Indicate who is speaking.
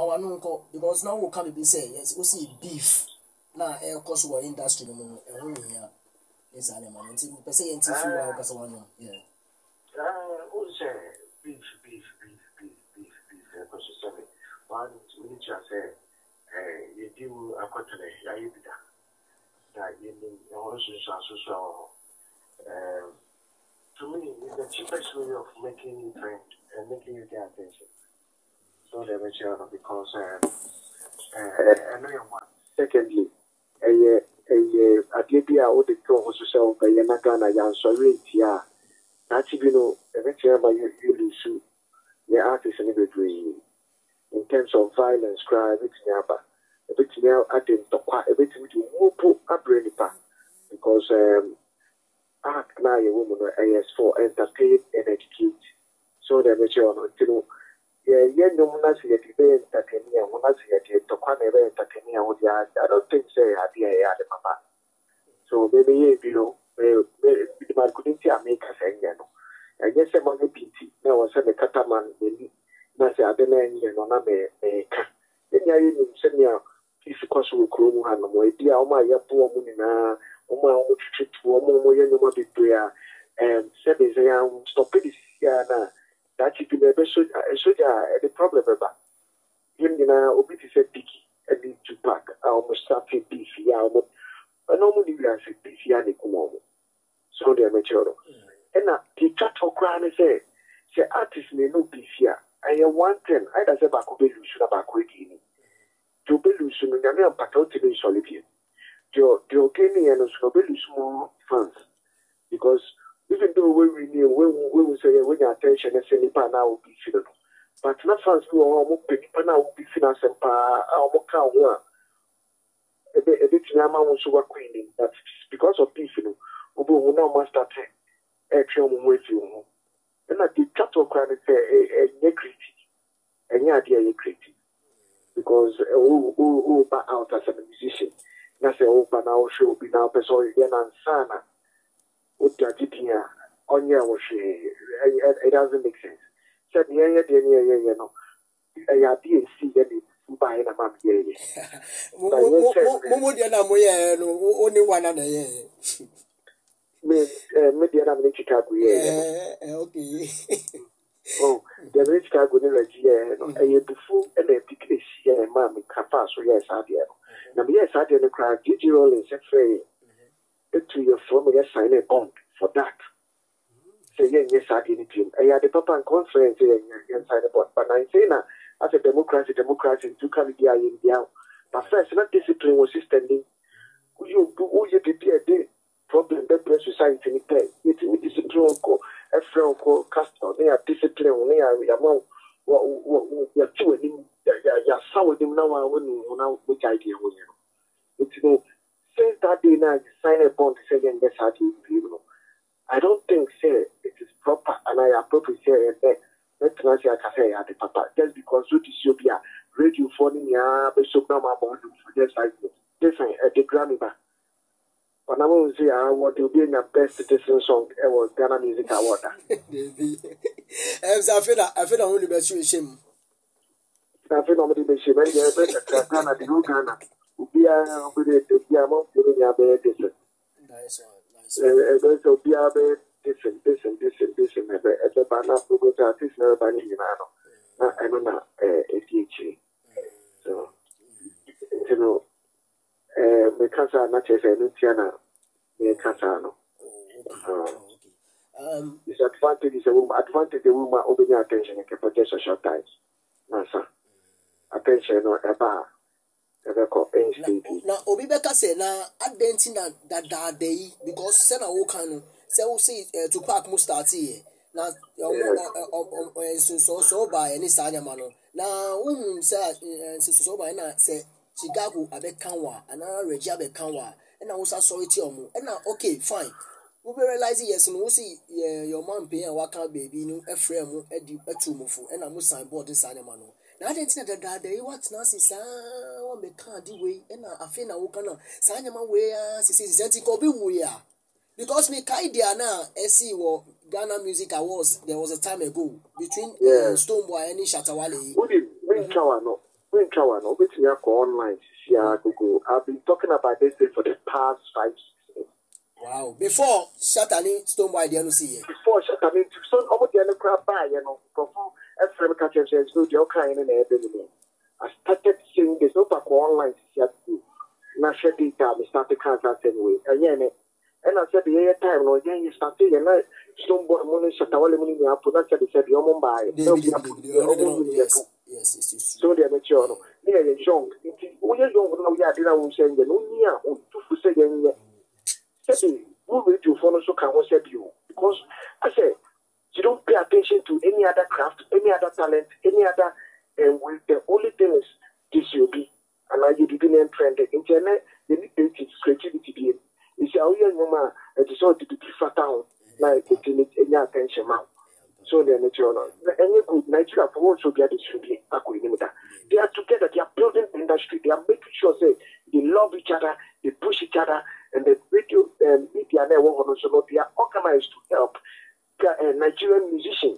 Speaker 1: our no because now we can't be say yes we see beef na course we industry no here is an man per se enti fi wa kasa wano yeah
Speaker 2: who say beef because sorry one minute say you do akotene ya yibida that you also to me it's the cheapest way of making you trend and making you get attention. So they make sure because I know one. Secondly, a idea all the two also by Yanagana Yan sorry here. That's you know, eventually by you lose the artist and every in terms of violence, crime, it's never a bit now at the top, a bit to whoop up really back because art now a woman is for entertain and educate. So they make sure you know. Yeah, no one has yet entertaining, one has yet to come entertaining. I don't think say idea the papa. So maybe you know, my couldn't make us saying, I guess I'm on the PT. Now I said the Cataman, maybe that's the other name, you know, make. Then you send me a piece of cosmic room and my dear, oh my, poor Munina, oh my, trip to a more, you know, big prayer, and said, stop it here now. That you can never show the problem about. You know, obviously, say picky and need to pack. I almost started this year. I normally we are saying this year, so they are mature. And now, the chat for crying say artists may not be here. I am one thing. I don't say back over illusion about quitting. To be illusion, and I'm not patriotic solitude. The Organian and Snobel small fans because. Even though we knew when we say when your attention is any pan now will be filled. But not fans who are almost penny pan now will be finance and almost count one. A bit Yama was so queen. That's because of this, you know, who now must start a film with you. And I did cut or cry a critic. And yeah, dear, critic. Because who back out as a musician. That's a open now show be now, sorry, then and sana. On your it doesn't make sense. Said you know, I did see any buy a map here. Only one other year. Maybe I'm in Chicago. Okay. Oh, the Chicago year, a before and a picnic here, mammy, Capas, yes, I did. Now, yes, I didn't cry. Did you all in Sefray? To your former sign a bond for that. Say, yes, I didn't. I had a papa and conference and sign a bond. But I say now, as a democracy, to come here in the but first, not discipline was standing. You prepare the problem that press society in play. It's discipline, a friend called Castor, they are discipline, they are among what you're doing. You're sour them now, I wouldn't know which idea was you. It's no. Since that day now, you sign a bond to say, yes, I do. I don't think, say, it is proper, and I appropriate say, let's not say, I can say, the papa, just because you Ethiopia, radio phoning, but so now my bond for just like this, the Grammy back. But I will say, I want to be in the best citizen song ever, Ghana Music Award. I feel only best you shame. I feel only best you, Ghana, the new Ghana. We are with it, we are not doing a bad different. Nice one. There's a be a bad different, at the banner to go to artist, never banning you know. I don't know, a teaching. So, you know, the cancer, not as a Luciana, the Casano. This advantage is a woman, opening attention and can protect a short time. Nasa. Attention or a bar. Now, Obibeka said, now, I didn't think that day because Senna Okano say to Park Mustati. Now, so by any Sanya Mano. Now, said, so by now, say Chicago Abekanwa, and now Regia Bekanwa, and I was sorry to you. And now, okay, fine. We realize yes, and we see your mom pay and waka baby, no, a frame, a tumufu, and I must sign board this animal. Now I didn't think that day what Nancy one be can't do way, and I feel now can sign my way, since we are. Because me Kaidia now, SC or Ghana Music Awards, there was a time ago between Stoneboy and Shatawale. when travel, no, which we are online. Google. I've been talking about this thing for the past 5 years.
Speaker 1: Wow. Before Shatani Stone White, you see it.
Speaker 2: Before Shatani, so almost the other crowd by, you know, from every country says, no, you're kind and everything. I started seeing this over online. Now, data, I started cancer anyway. And I said, the year time, no, you started, and I stone boy money, Shatawali money, I put that said, you're Mumbai.
Speaker 1: Yes, it's
Speaker 2: so they're mature. They are young. We are young now. We are doing saying the no near to say the who will do for so can we you because I say you don't pay attention to any other craft, any other talent, any other with the only thing is this will be and now you didn't trend the internet. They need to creativity be. You see how you know it is all to be fatal like it needs any attention now. So they are natural. Any good Nigeria for also get this should be they are together, they are building the industry, they are making sure say they love each other, they push each other, and the radio media network also they are organized to help Nigerian musicians